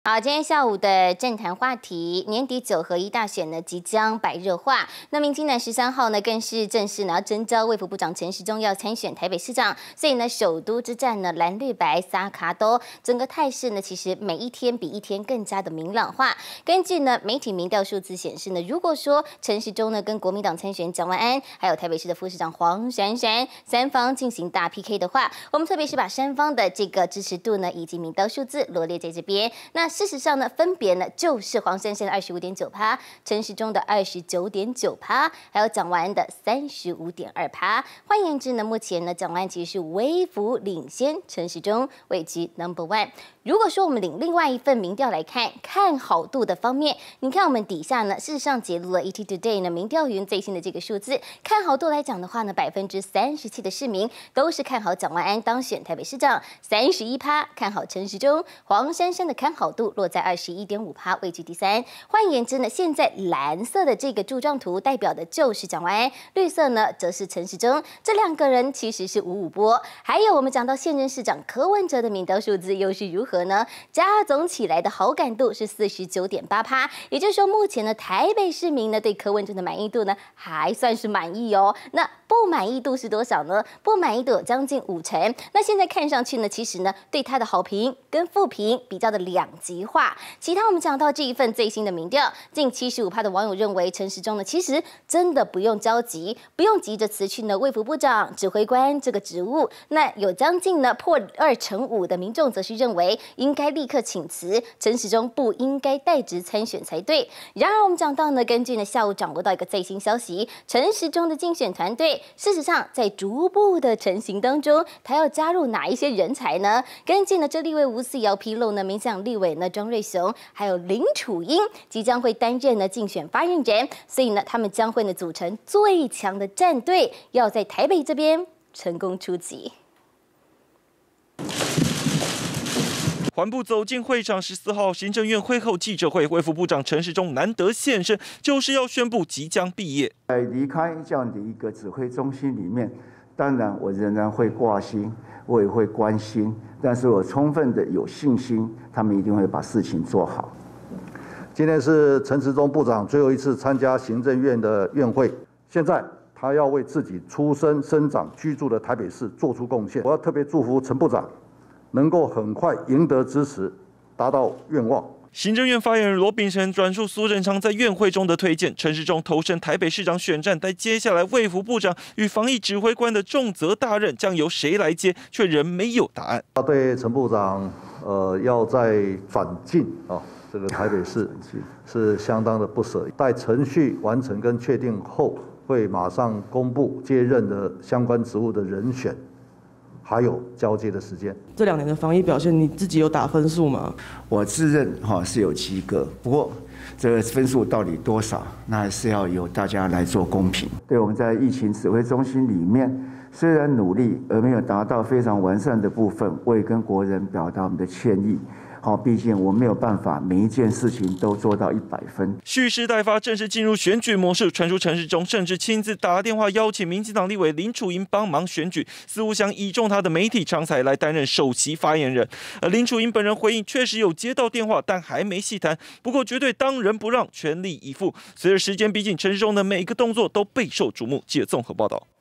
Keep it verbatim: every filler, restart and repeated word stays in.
好，今天下午的政坛话题，年底九合一大选呢即将白热化。那民进党十三号呢更是正式呢要征召卫福部长陈时中要参选台北市长，所以呢首都之战呢蓝绿白撒卡都，整个态势呢其实每一天比一天更加的明朗化。根据呢媒体民调数字显示呢，如果说陈时中呢跟国民党参选蒋万安，还有台北市的副市长黄珊珊三方进行大 P K 的话，我们特别是把三方的这个支持度呢以及民调数字罗列在这边。那事实上呢，分别呢就是黄珊珊的二十五点九趴，陈时中的二十九点九趴，还有蒋万安的三十五点二趴。换言之呢，目前呢蒋万安其实是微幅领先陈时中，位居 number one。如果说我们领另外一份民调来看，看好度的方面，你看我们底下呢，事实上揭露了 E T Today 呢民调云最新的这个数字，看好度来讲的话呢，百分之三十七的市民都是看好蒋万安当选台北市长，三十一趴看好陈时中，黄珊珊的看好度落在二十一点五趴，位居第三。换言之呢，现在蓝色的这个柱状图代表的就是蒋万安，绿色呢则是陈时中，这两个人其实是五五波。还有我们讲到现任市长柯文哲的民调数字又是如何呢？加总起来的好感度是四十九点八趴，也就是说目前呢台北市民呢对柯文哲的满意度呢还算是满意哦。那不满意度是多少呢？不满意度有将近五成。那现在看上去呢，其实呢对他的好评跟负评比较的两极化。其他我们讲到这一份最新的民调，近七十五趴的网友认为陈时中呢其实真的不用着急，不用急着辞去呢卫福部长、指挥官这个职务。那有将近呢破二成五的民众则是认为应该立刻请辞，陈时中不应该代职参选才对。然而我们讲到呢，根据呢下午掌握到一个最新消息，陈时中的竞选团队事实上在逐步的成型当中，他要加入哪一些人才呢？根据呢这立委吴思瑶披露呢，民进党立委呢庄瑞雄还有林楚英即将会担任呢竞选发言人，所以呢他们将会呢组成最强的战队，要在台北这边成功出击。 缓步走进会场，十四号行政院会后记者会，卫福部长陈时中难得现身，就是要宣布即将毕业。 在离开这样的一个指挥中心里面，当然我仍然会挂心，我也会关心，但是我充分的有信心，他们一定会把事情做好。 今天是陈时中部长最后一次参加行政院的院会，现在他要为自己出生、生长、居住的台北市做出贡献。我要特别祝福陈部长能够很快赢得支持，达到愿望。 行政院发言人罗秉成转述苏贞昌在院会中的推荐，陈时中投身台北市长选战，但接下来卫福部长与防疫指挥官的重责大任将由谁来接，却仍没有答案。 他对陈部长，呃，要再转进啊，这个台北市是相当的不舍。待程序完成跟确定后，会马上公布接任的相关职务的人选。还有交接的时间。 这两年的防疫表现，你自己有打分数吗？ 我自认哈是有及格，不过这个分数到底多少，那还是要由大家来做公平。 对，我们在疫情指挥中心里面，虽然努力而没有达到非常完善的部分，我也跟国人表达我们的歉意。好，毕竟我没有办法每一件事情都做到一百分。 蓄势待发，正式进入选举模式。传出陈时中甚至亲自打电话邀请民进党立委林楚英帮忙选举，似乎想倚重他的媒体长才来担任首席发言人。而林楚英本人回应，确实有接到电话，但还没细谈。不过绝对当仁不让，全力以赴。随着时间逼近，陈时中的每一个动作都备受瞩目。记者综合报道。